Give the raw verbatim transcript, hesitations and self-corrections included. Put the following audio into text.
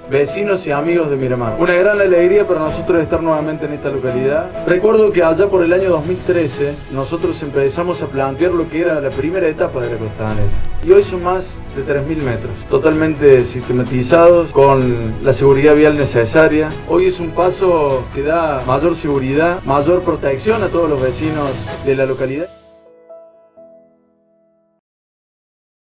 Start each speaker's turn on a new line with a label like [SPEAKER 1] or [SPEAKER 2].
[SPEAKER 1] vecinos y amigos de Miramar. Una gran alegría para nosotros estar nuevamente en esta localidad. Recuerdo que allá por el año dos mil trece nosotros empezamos a plantear lo que era la primera etapa de la Costanera. Y hoy son más de tres mil metros, totalmente sistematizados, con la seguridad vial necesaria. Hoy es un paso que da mayor seguridad, mayor protección a todos los vecinos de la localidad.